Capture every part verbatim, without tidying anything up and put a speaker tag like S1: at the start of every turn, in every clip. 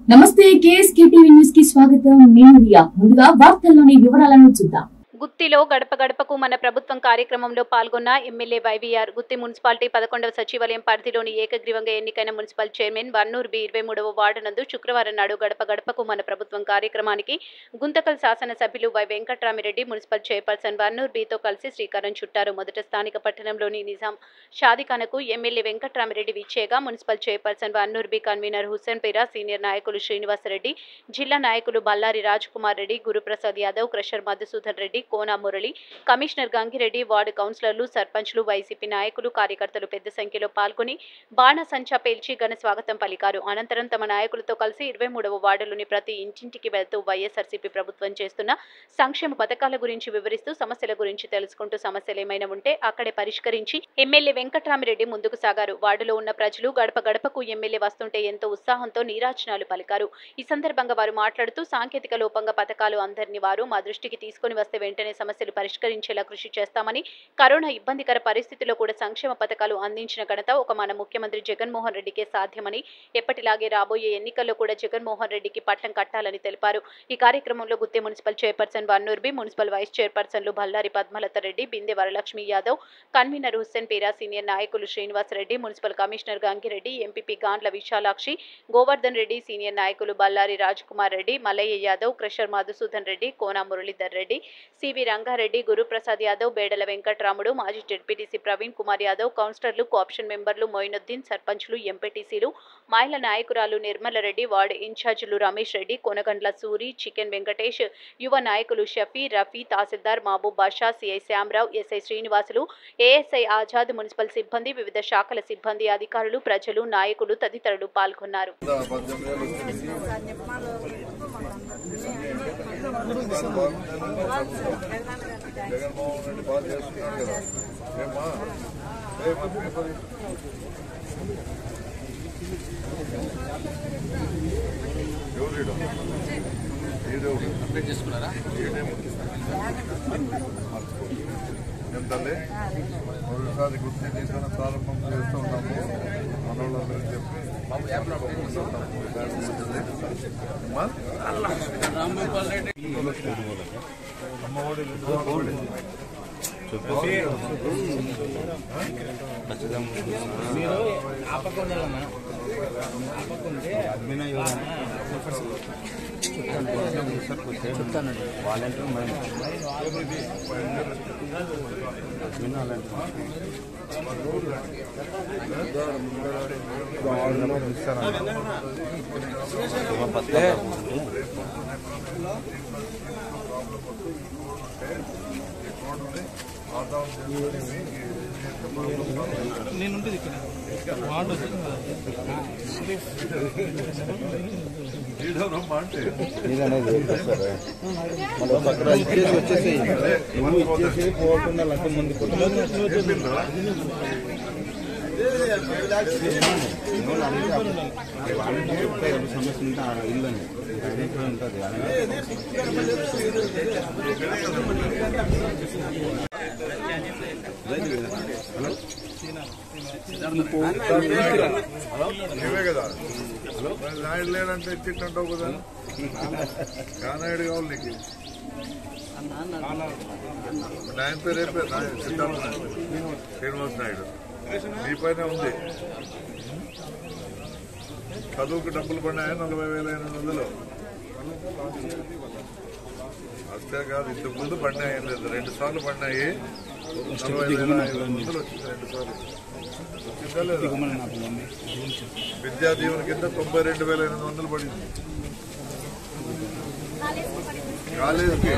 S1: నమస్తే KSK TV news కి స్వాగతం. నేను రియా. ముందుగా వార్తల్లోని వివరాలను చూద్దాం.
S2: గుత్తిలో గడప గడపకు మన ప్రభుత్వం కార్యక్రమంలో పాల్గొన్న ఎమ్మెల్యే వైవీఆర్. గుత్తి మున్సిపాలిటీ పదకొండవ సచివాలయం పరిధిలోని ఏకగ్రీవంగా ఎన్నికైన మున్సిపల్ చైర్మన్ వన్నూరు బి ఇరవై మూడవ వార్డు నందు శుక్రవారం నాడు గడప గడపకు మన ప్రభుత్వం కార్యక్రమానికి గుంతకల్ శాసనసభ్యులు Y Venkatramireddy, municipal chairperson Vannuru బితో కలిసి శ్రీకారం చుట్టారు. మొదట స్థానిక పట్టణంలోని నిజాం షాదిఖానకు ఎమ్మెల్యే వెంకట్రామిరెడ్డి విచ్చేగా municipal chairperson Vannuru B convener Hussain Peera, senior నాయకులు శ్రీనివాసరెడ్డి, జిల్లా నాయకులు Ballari Raj Kumar Reddy, Guruprasad Yadav, crusher Madhusudan Reddy, Kona Murali, commissioner Gangireddy, ward కౌన్సిలర్లు, సర్పంచ్లు, వైసీపీ నాయకులు, కార్యకర్తలు పెద్ద సంఖ్యలో పాల్గొని బాణసంచా పేల్చి ఘన స్వాగతం పలికారు. అనంతరం తమ నాయకులతో కలిసి ఇరవై మూడవ వార్డులోని ప్రతి ఇంటింటికి వెళ్తూ వైఎస్ఆర్సీపీ ప్రభుత్వం చేస్తున్న సంక్షేమ పథకాల గురించి వివరిస్తూ సమస్యల గురించి తెలుసుకుంటూ సమస్యలు ఏమైనా ఉంటే అక్కడే పరిష్కరించి ఎమ్మెల్యే వెంకట్రామిరెడ్డి ముందుకు సాగారు. వార్డులో ఉన్న ప్రజలు గడప గడపకు ఎమ్మెల్యే వస్తుంటే ఎంతో ఉత్సాహంతో నీరాజనాలు పలికారు. ఈ సందర్భంగా వారు మాట్లాడుతూ సాంకేతిక లోపంగా పథకాలు అందరినీ వారు మా దృష్టికి తీసుకుని వస్తే వెంటనే సమస్యలు పరిష్కరించేలా కృషి చేస్తామని, కరోనా ఇబ్బందికర పరిస్థితుల్లో కూడా సంక్షేమ పథకాలు అందించిన ఘనత ఒక మన ముఖ్యమంత్రి జగన్మోహన్ రెడ్డికే సాధ్యమని, ఎప్పటిలాగే రాబోయే ఎన్నికల్లో కూడా జగన్మోహన్ రెడ్డికి పట్టం కట్టాలని తెలిపారు. ఈ కార్యక్రమంలో Gutti municipal chairperson Vannuru B, municipal vice చైర్పర్సన్లు బల్లారి పద్మలత రెడ్డి, బిందె వరలక్ష్మి యాదవ్, కన్వీనర్ హుస్సేన్ పీరా, సీనియర్ నాయకులు Srinivasareddy, municipal commissioner Gangireddy, MPP Gandla Visalakshi, Govardhan Reddy, senior నాయకులు బల్లారి రాజ్ కుమార్ రెడ్డి, మల్లయ్య యాదవ్, క్రషర్ మధుసూదన్ రెడ్డి, కోనా మురళీధర్ రెడ్డి, సివి రంగారెడ్డి, గురుప్రసాద్ యాదవ్, బేడల వెంకట్రాముడు, మాజీ జెడ్పీటీసీ ప్రవీణ్ కుమార్ యాదవ్, కౌన్సిలర్లు, కోఆప్షన్ మెంబర్లు మొయినుద్దీన్, సర్పంచ్లు, ఎంపీటీసీలు, మహిళా నాయకురాలు నిర్మలరెడ్డి, వార్డు ఇన్ఛార్జీలు రమేష్ రెడ్డి, కొనగండ్ల సూరి, చికెన్ వెంకటేష్, యువ నాయకులు షఫీ, రఫీ, తహసీల్దార్ Mahaboob Basha, CI Shyamarao, SI Srinivasulu, ASI Azad, municipal సిబ్బంది, వివిధ శాఖల సిబ్బంది, అధికారులు, ప్రజలు, నాయకులు తదితరులు పాల్గొన్నారు.
S3: జగన్మోహన్ రెడ్డి బాగా చేస్తున్నారు కదా. ఏమా ఎవరు అప్డేట్ చేసుకున్నారా? ఏం తల్లి ఒకసారి గుర్తు చేసిన ప్రారంభం చేస్తూ ఉన్నాము. మనోళ్ళందరూ చెప్పి అమ్మఒడి
S4: మీరు ఆపకుండా ఆపకుంటే చెప్తానండి. వాలంటీర్
S5: నేనుంటుంది ఇక్కడ వార్డు
S4: వచ్చేసి వచ్చేసి పోకుండా లక్క ముందు సమస్య ఉంటే ఇల్లు అని ఉంటుంది.
S3: ఇవే కదా నాయుడు లేదంటే ఇచ్చిట్టుంటావు కదా. కానాయుడు కావాలి నీకు. ఆయన పేరు ఏం పేరు? సిద్ధార్థ నాయుడు, శ్రీనివాస నాయుడు. నీ పైన ఉంది. చదువుకు డబ్బులు పడినాయా? నలభై వేల ఎనిమిది వందలు అంతే కాదు. ఇంతకు ముందు పడినాయి ఏం లేదు, రెండు సార్లు పడినాయి. నలభై వేల ఐదు వందలు వచ్చింది రెండు సార్లు. వచ్చిందా లేదా? విద్యా దీవెన కింద తొంభై రెండు వేల ఎనిమిది వందలు పడింది. కాలేజీకి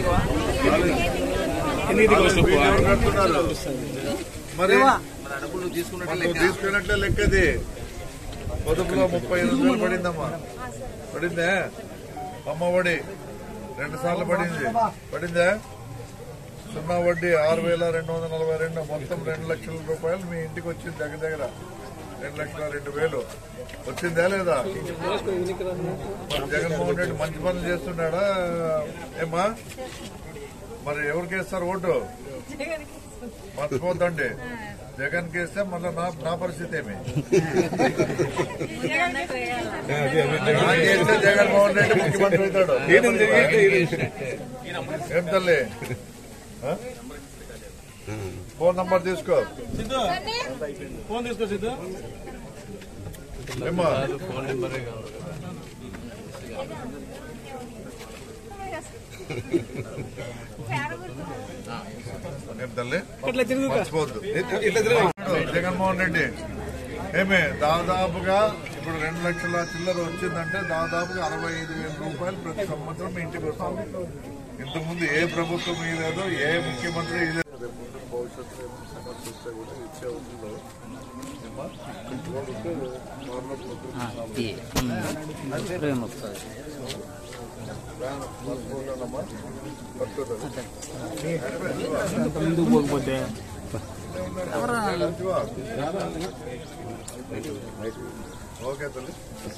S3: ఎవరు కడుతున్నారు మరి? తీసుకున్నట్లే లెక్కది. పొదుపులో ముప్పై ఎనిమిది వేలు పడిందమ్మా. పడిందే అమ్మ ఒడి రెండు సార్లు పడింది. పడిందే సున్నా వడ్డీ ఆరు వేల రెండు వందల నలభై రెండు మొత్తం రెండు లక్షల రూపాయలు మీ ఇంటికి వచ్చింది. దగ్గర దగ్గర రెండు లక్షల రెండు వేలు వచ్చిందా లేదా? జగన్మోహన్ రెడ్డి మంచి పనులు చేస్తున్నాడా ఏమా? మరి ఎవరికి వేస్తారు ఓటు? మర్చిపోద్దండి. జగన్ కేస్తే మళ్ళీ నా నా పరిస్థితి ఏమి? నాకేస్తే జగన్మోహన్ రెడ్డి ముఖ్యమంత్రి అవుతాడు. ఏం తల్లి ఫోన్ నంబర్ తీసుకో.
S5: ఫోన్ తీసుకో సిద్ధు.
S3: ఏమో ఏం తల్లి మర్చిపోవద్దు. జగన్మోహన్ రెడ్డి ఏమే దాదాపుగా ఇప్పుడు రెండు లక్షల చిల్లర వచ్చిందంటే దాదాపుగా అరవై ఐదు వేల రూపాయలు ప్రతి సంవత్సరం మీ ఇంటికి వస్తుంది. ఇంతకుముందు ఏ ప్రభుత్వం ఇవ్వలేదు, ఏ ముఖ్యమంత్రి ఇవ్వలేదు. భవిష్యత్తు సమస్య కూడా ఇచ్చే అవుతుందో
S5: ముందుకు పోకపోతే
S3: ఓకే తల్లి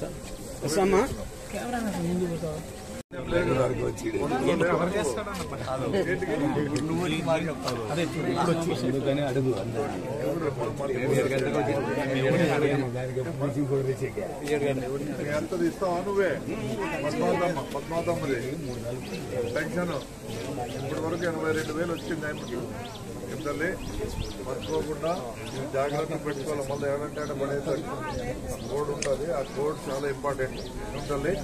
S3: ఎంత ఇస్తావా నువ్వే? పద్మాదమ్మ పద్మాదమ్మది పెన్షన్ ఇప్పటి వరకు ఎనభై రెండు వేలు వచ్చింది ఆయనకి. ఏం తల్లి మర్చిపోకుండా జాగ్రత్త పెట్టుకోవాలి. మళ్ళీ ఏడంటే పడేసరికి కోడ్ ఉంటుంది. ఆ కోడ్ చాలా ఇంపార్టెంట్. ఏం తల్లి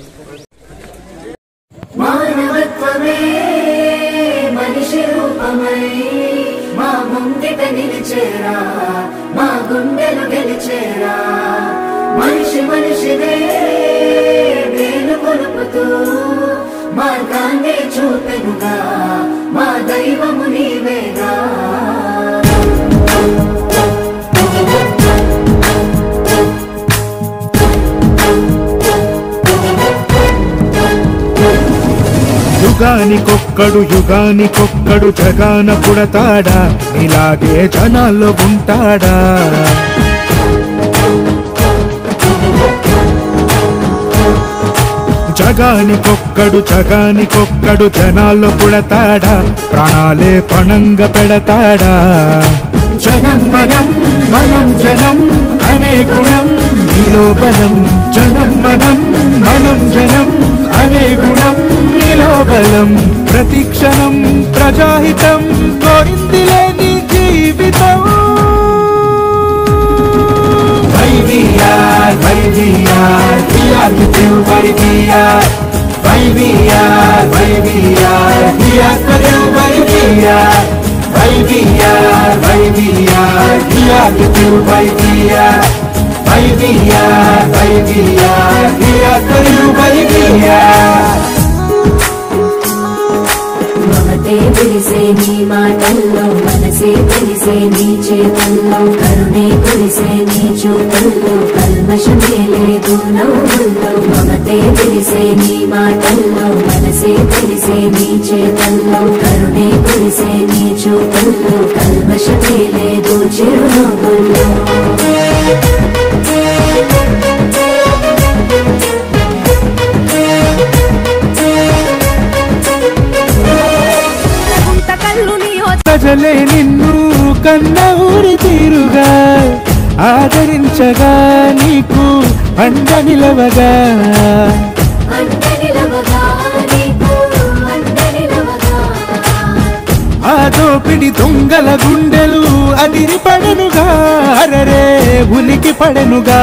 S6: మానవత్వమే మనిషి రూపమై మా ముంగిట నిలిచేరా, మా గుండెలు గెలిచేరా. మనిషి మనిషినే వేలు కొలుపుతూ మార్గాన్ని చూపెనుగా, మా దైవము నీవేగా.
S7: యుగానికొక్కడు యుగానికొక్కడు జగాన పుడతాడా, ఇలాగే జనాల్లో ఉంటాడా. జగానికొక్కడు జగానికొక్కడు జనాల్లో పుడతాడా, ప్రాణాలే పణంగా పెడతాడా. జనం మనం మనం జనం అనే గుణం నీలో బలం. జనం మనం మనం జనం అనే గుణం నీలో బలం. ప్రతి క్షణం ప్రజాహితం కోరింది లేని జీవితం. YVR YVR we are with you YVR. YVR YVR we are for you YVR. YVR YVR we are with you YVR. YVR YVR we are for you YVR.
S6: మమతే తెలిసే నీ మాటల్లో, మనసే తెలిసే నీ చేతుల్లో, కరుణే కురిసే నీ చూపుల్లో, కల్మషమే లేదు నవ్వుల్లో. మమతే తెలిసే నీ మాటల్లో, మనసే తెలిసే నీ చేతుల్లో, కరుణే కురిసే నీ చూపుల్లో, కల్మషమే లేదు చిరునవ్వుల్లో.
S7: ప్రజలే నిన్ను కన్న ఊరి తీరుగా ఆదరించగా, నీకు అండ నిలవగా. ఆ దోపిడి దొంగల గుండెలు అదిరి పడనుగా, అరరే ఉలికి పడనుగా.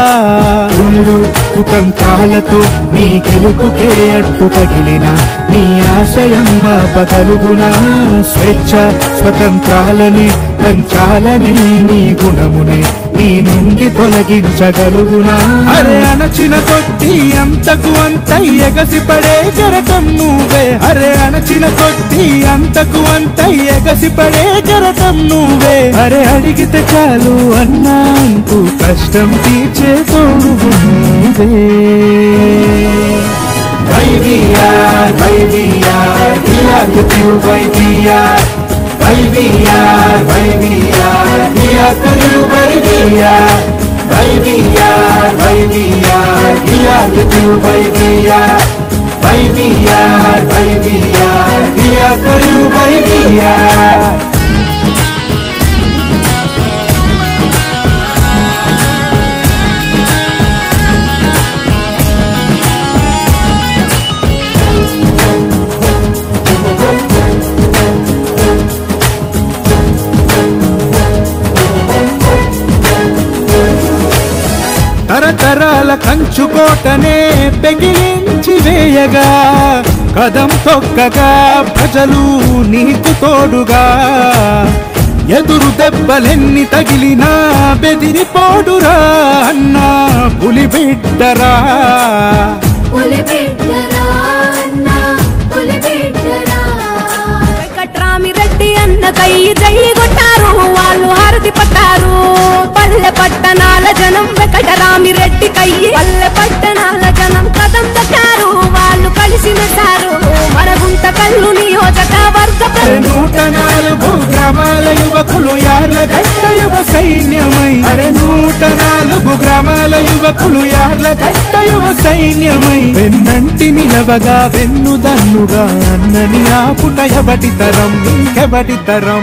S7: కుతంత్రాలతో నీ గెలుపుకే అడ్డు తగిలిన, నీ ఆశయం పగలుగునా. స్వేచ్ఛ స్వతంత్రాలని పంచాలని నీ గుణమునే నీ నుండి తొలగించగలుగునా. అరే అణచిన కొద్ది అంతకు అంత ఎగసిపడే జరటం నువ్వే. అరే అణచిన కొద్ది అంతకు అంత ఎగసిపడే జరటం నువ్వే. అరే అడిగితే చాలు అన్నా అంటూ కష్టం తీర్చే తోడు నువ్వే. YVR YVR we are with you YVR. YVR YVR we are for you YVR. YVR YVR we are with you YVR. YVR YVR we are for you YVR. కంచుకోటనే పెగిలించి వేయగా కదం తొక్కగా ప్రజలు నీకు తోడుగా ఎదురు దెబ్బలెన్ని తగిలినా బెదిరిపోడురా అన్నా పులి బిడ్డరా
S8: వెంకట్రామిరెడ్డి అన్న కై జై కొట్టారు వాళ్ళు హారతి పట్టారు పల్లె పట్టణాల జనం వెంకటరామిరెడ్డి కై పల్లె పట్టణాల జనం కదం తట్టారు వాళ్ళు కలిసి మెచ్చారు మన గుంట కల్లు నియోజకవర్గ
S7: నూట నాలుగు గ్రామాల యువకులు యార్లగడ్డ యువ సైన్యమై అరే నూట నాలుగు గ్రామాల యువకులు యార్లగడ్డ యువ సైన్యమై వెన్నంటి నిలవగా వెన్ను దన్నుగా అన్నని ఆపుట ఎవటి తరం ఇంకెవటి తరం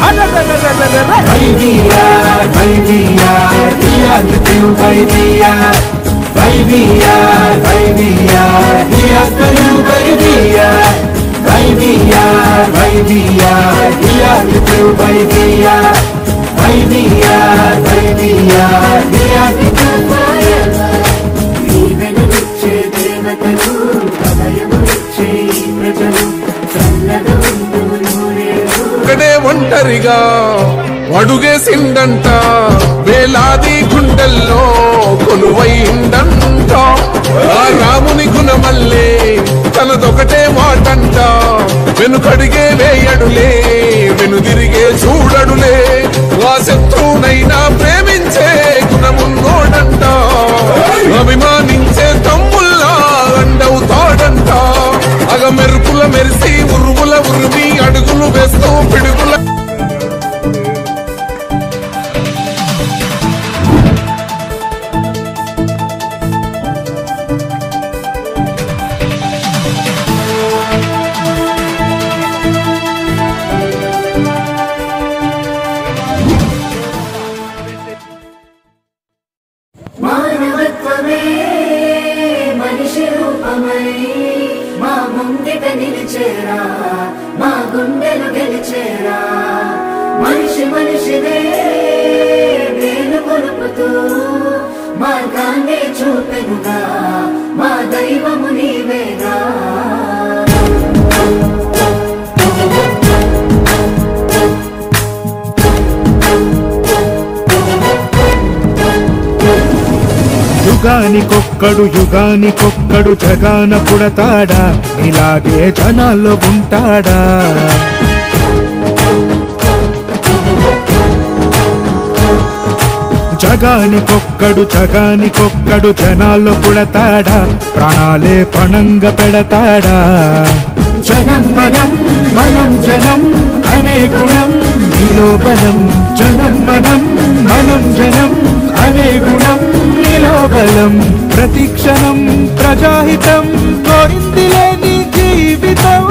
S7: YVR YVR YVR YVR YVR YVR Y V R, Y V R, here with you, Y V R, Y V R, Y V R, here with you forever. జీవనమిచ్చే దేవతలు హృదయముచ్చే ప్రజలు చల్లగా ఉంటూ నూరేళ్ళు
S9: ఒక్కడే ఒంటరిగా అడుగేసిందంట వేలాది గుండెల్లో కొలువైందంట ఆ రాముని గుణమల్లే తనదొకటే మాటంట వెనుకడిగే వేయడులే వెనుదిరిగే చూడడులే ఆ శత్రువునైనా ప్రేమించే గుణమున్నోడంట అభిమానించే తమ్ముల్లా అండవుతాడంట అగ మెరుపుల మెరిసి ఉరుముల ఉరిమి అడుగులు వేస్తూ పిడుగుల
S6: మానవత్వమే మనిషి రూపమై మా ముంగిట నిలిచేరా మా గుండెలు గెలిచేరా మనిషి మనిషినే వేలు కొలుపుతూ మార్గాన్ని చూపెనుగా మా దైవము నీవేగా
S7: యుగానికొక్కడు యుగానికొక్కడు జగాన పుడతాడా ఇలాగే జనాల్లో ఉంటాడా జగానికొక్కడు జగానికొక్కడు జనాల్లో పుడతాడా ప్రాణాలే పణంగా పెడతాడా జనం మనం మనం జనం అనే గుణం నీలో బలం జనం మనం మనం జనం అనే గుణం నీలో బలం ప్రతి క్షణం ప్రజాహితం కోరింది లేని జీవితం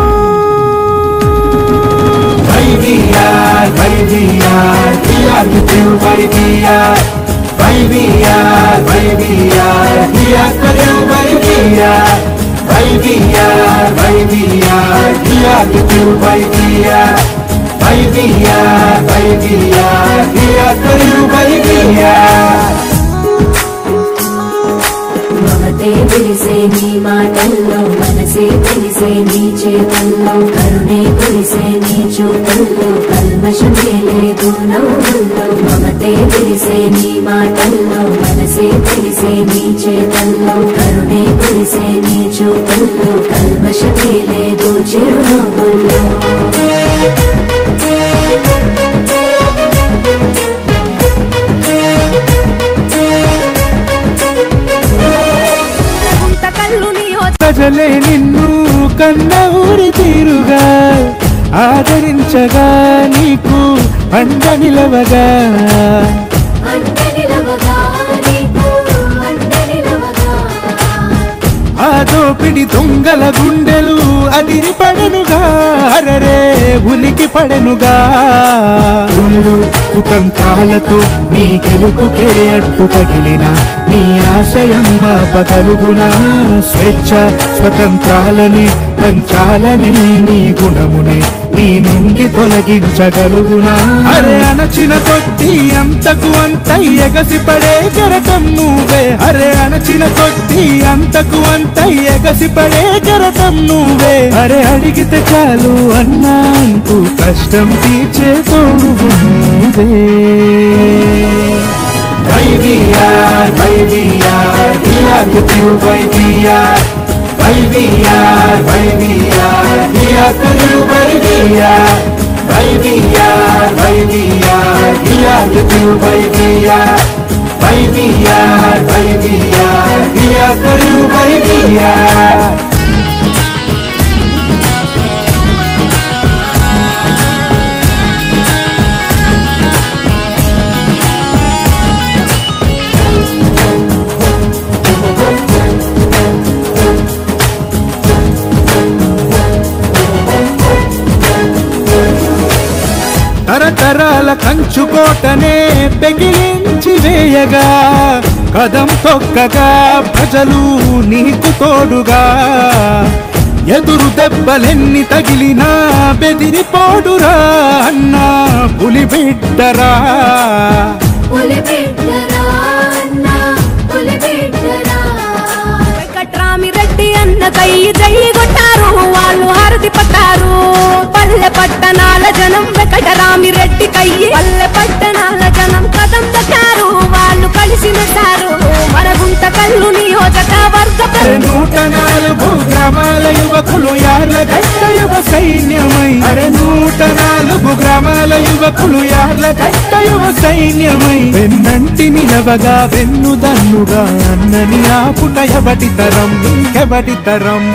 S7: YVR YVR here with you YVR YVR YVR here for you YVR YVR YVR here with you YVR YVR YVR here for you YVR
S6: మమతే తెలిసే నీ మాటల్లో మనసే తెలిసే నీ చేతల్లో కరుణే కురిసే నీ చూపుల్లో కల్మషమే లేదు నవ్వుల్లో మమతే తెలిసే నీ మాటల్లో మనసే తెలిసే నీ చేతల్లో కరుణే కురిసే నీ చూపుల్లో కల్మషమే లేదు చిరునవ్వుల్లో
S7: ప్రజలే నిన్ను కన్న ఊరి తీరుగా ఆదరించగా నీకు అండ నిలవగా ఆ దోపిడి దొంగల గుండెలు అదిరి పడనుగా అరరే ఉనికి పడనుగా కుతంత్రాలతో నీ గెలుపుకే అడ్డు తగిలిన నీ ఆశయం బాపగలుగునా స్వేచ్ఛ స్వతంత్రాలని పంచాలని నీ గుణమునే నీ నుండి తొలగించగలుగునా అరే అణచిన కొద్ది అంతకు అంత ఎగసిపడే కెరటం నువ్వే అరే అణచిన కొద్ది అంతకు అంత ఎగసిపడే కెరటం నువ్వే అరే అడిగితే చాలు అన్నా అంటూ కష్టం తీర్చే తోడు నువ్వే YVR YVR here with you YVR YVR YVR here for you YVR YVR YVR here with you YVR YVR YVR here for you YVR తరతరాల కంచుకోటనే పెగిలించి వేయగా కదం తొక్కగా ప్రజలు నీకు తోడుగా ఎదురు దెబ్బలెన్ని తగిలినా బెదిరిపోడురా అన్నా పులి బిడ్డరా
S8: వెంకట్రామిరెడ్డి అన్న కై జై కొట్టారు వాళ్ళు హారతి పట్టారు పల్లె పట్టణాల జనం వెంకటరామిరెడ్డి కయ్యి పల్లె పట్టణాల జనం కదం దక్కారు వాళ్ళు కలిసి మెచ్చారు మన గుంట కల్లు నియోజకవర్గ
S7: నూట నాలుగు గ్రామాల యువకులు యార్ల గట్ట యువ సైన్యమై అరే నూట నాలుగు గ్రామాల యువకులు యార్ల గట్ట యువ సైన్యమై వెన్నంటి నిలవగా వెన్ను దన్నుగా అన్నని ఆపుట ఎవటి తరం ఇంకెవటి తరం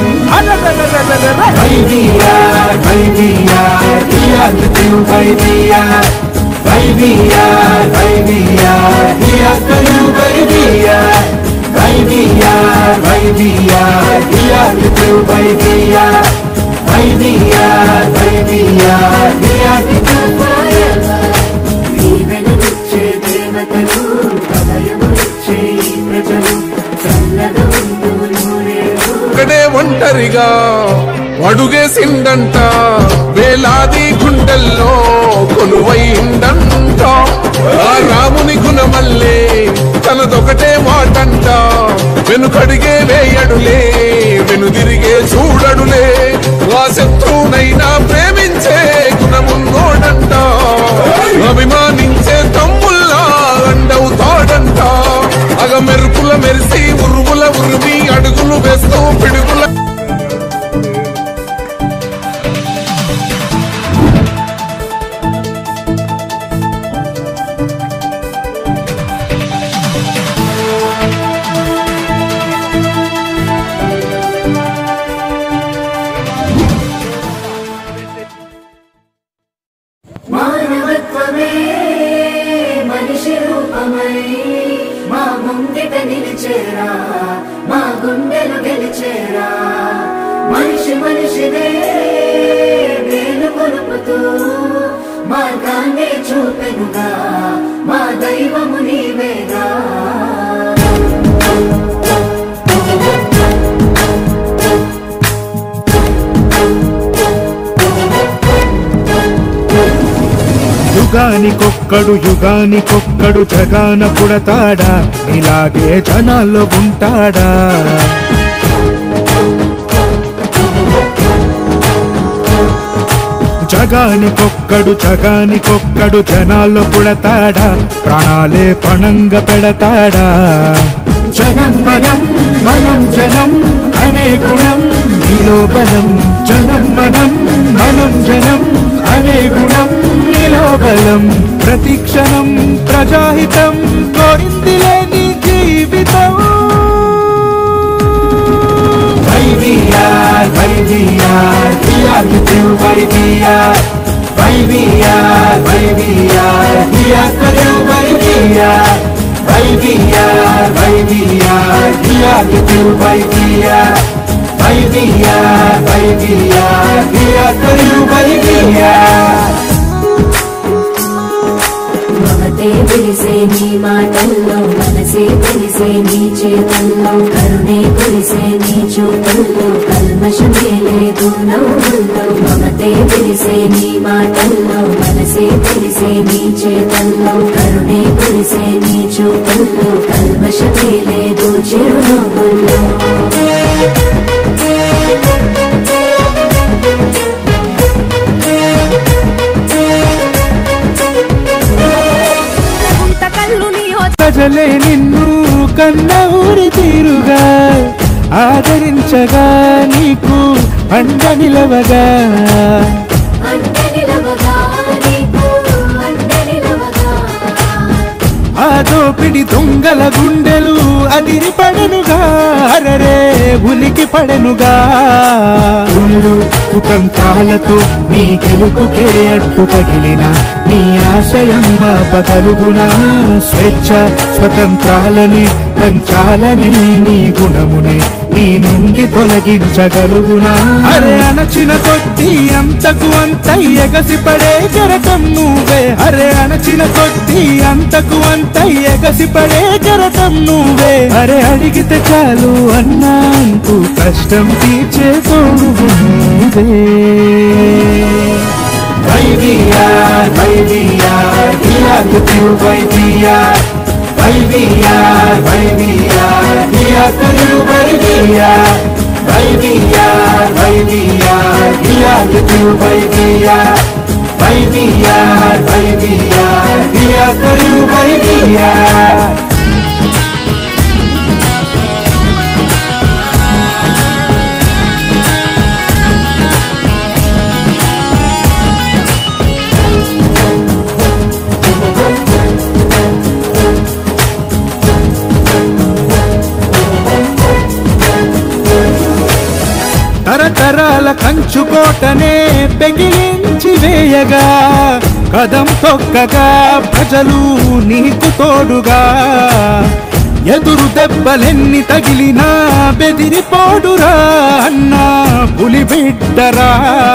S7: YVR YVR here with you YVR YVR YVR here for you YVR YVR YVR here with you YVR YVR YVR here with you forever జీవనమిచ్చే దేవతలు హృదయమునిచ్చే ప్రజలు చల్లగా ఉండు నూరేళ్ళు
S9: ఒక్కడే ఒంటరిగా అడుగేసిందంట వేలాది గుండెల్లో కొలువైందంట ఆ రాముని గుణమల్లే తనదొకటే మాటంట వెనుకడిగే వేయడులే వెనుదిరిగే చూడడులే ఆ శత్రువునైనా ప్రేమించే గుణమున్నోడంట అభిమానించే తమ్ముల్లా అండవుతాడంట అగ మెరుపుల మెరిసి ఉరుముల ఉరిమి అడుగులు వేస్తూ పిడుగుల
S6: మానవత్వమే మనిషి రూపమై మా ముంగిట నిలిచేరా మా గుండెలు గెలిచేరా మనిషి మనిషినే వేలు కొలుపుతూ మార్గాన్ని చూపెనుగా మా దైవము నీవేగా
S7: యుగానికొక్కడు యుగానికొక్కడు జగాన పుడతాడా ఇలాగే జనాల్లో ఉంటాడా జగానికొక్కడు జగానికొక్కడు జనాల్లో పుడతాడా ప్రాణాలే పణంగా పెడతాడా జనం మనం మనం జనం అనే గుణం నీలో బలం జనం మనం మనం జనం అనే గుణం నీలో బలం ప్రతి క్షణం ప్రజాహితం కోరిందిలే నీ జీవితం YVR YVR here with you YVR YVR YVR here for you YVR YVR YVR here with you YVR YVR YVR here for you YVR
S6: మమతే విరిసే నీ మాటల్లో మనసే మనసే తెలిసే నీ చేతల్లో కరుణే కురిసే నీ చూపుల్లో కల్మషమే లేదు నవ్వుల్లో మమతే తెలిసే నీ మాటల్లో మనసే తెలిసే నీ చేతల్లో కరుణే కురిసే నీ చూపుల్లో కల్మషమే లేదు చిరునవ్వుల్లో
S7: ప్రజలే నిన్ను కన్న ఊరి తీరుగా ఆదరించగా నీకు అండ నిలవగా ఆ దోపిడి దొంగల గుండెలు అదిరి పడనుగా అరరే ఉలికి పడనుగా ఉళ్ళు కుతంత్రాలతో నీ గెలుపుకే అడ్డు తగిలిన నీ ఆశయం పగలుగునా స్వేచ్ఛ స్వతంత్రాలని పంచాలని నీ గుణమునే నీ నుండి తొలగించగలుగునా అరే అణచిన కొద్ది అంతకు అంత ఎగసి పడే జరటం నువ్వే అరే అణచిన కొద్ది అంతకు అంత ఎగసి పడే జరటం నువ్వే అరే అడిగితే చాలు అన్నా అంటూ కష్టం తీర్చే తోడు నువ్వే వైవిఆర్ వైవిఆర్ వైవిఆర్ వైవిఆర్ వైవిఆర్ వైవిఆర్ వైవిఆర్ వైవిఆర్ వైవిఆర్ వైవిఆర్ వైవిఆర్ తరతరాల కంచుకోటనే పెగిలించి వేయగా కదం తొక్కగా ప్రజలు నీకు తోడుగా ఎదురు దెబ్బలెన్ని తగిలినా బెదిరిపోడురా అన్నా పులి బిడ్డరా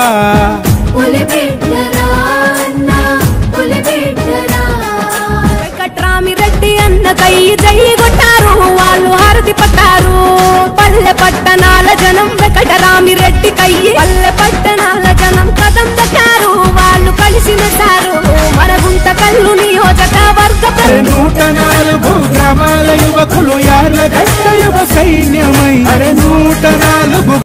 S8: వెంకట్రామిరెడ్డి అన్నకై జై కొట్టారు వాళ్ళు హారతి పట్టారు పల్లె పట్టణాల జనం వెంకటరామిరెడ్డి కయ్యి పల్లె పట్టణాల జనం కదం దక్కారు వాళ్ళు కలిసి మెచ్చారు మన గుంతకల్లు నియోజకవర్గ
S7: నూట నాలుగు గ్రామాల యువకులు యార్ల గట్ట యువ సైన్యమై అరే నూట నాలుగు